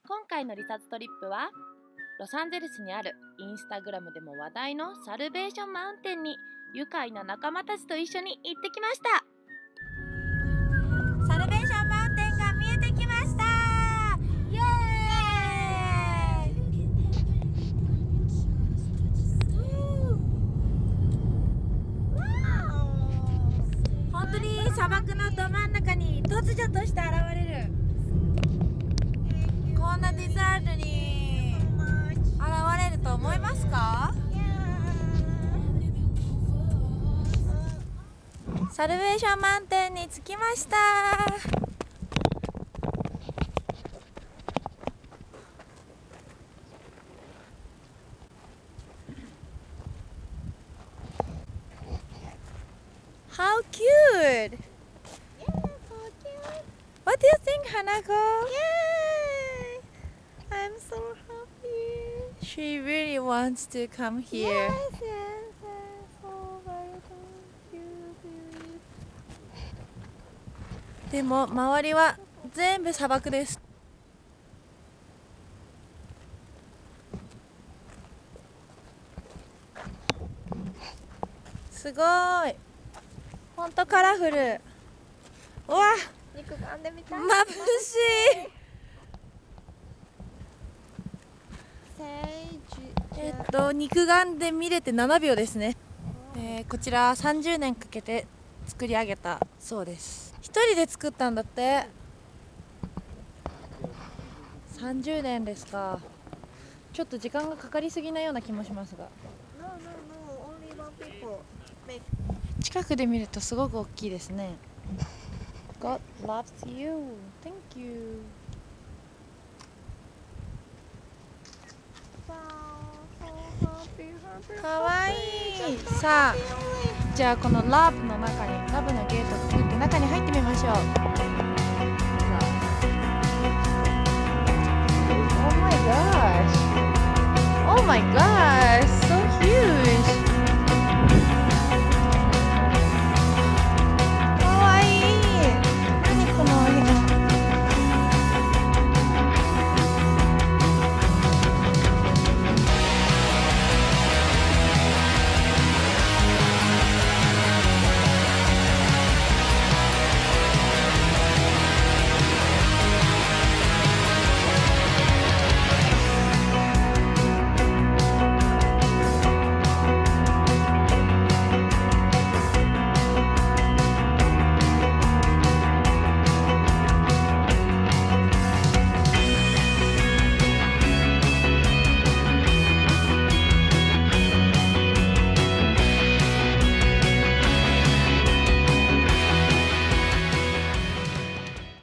今回のリサーチトリップはロサンゼルスにあるインスタグラムでも話題のサルベーションマウンテンに愉快な仲間たちと一緒に行ってきました。サルベーションマウンテンが見えてきました。イエーイ。本当に砂漠のど真ん中に突如として現れるこんなデザートに現れると思いますか？サルベーションマウンテンに着きました。How cute! Yeah, so cute. What do you think, Hanako? Yay! I'm so happy. She really wants to come here. Yes, yes, so very cute. でも周りは全部砂漠です。すごい。ほんとカラフル。うわ、 肉眼で見たい。 眩しい。肉眼で見れて7秒ですね。こちら30年かけて作り上げたそうです。一人で作ったんだって。30年ですか。ちょっと時間がかかりすぎなような気もしますが。 No, no, no. Only one people make. 近くで見るとすごく大きいですね。God loves you. Thank you. Wow, so happy. かわいい。さあ、じゃあこのラブの中に、ラブのゲートを作って中に入ってみましょう。Oh my gosh. Oh my gosh.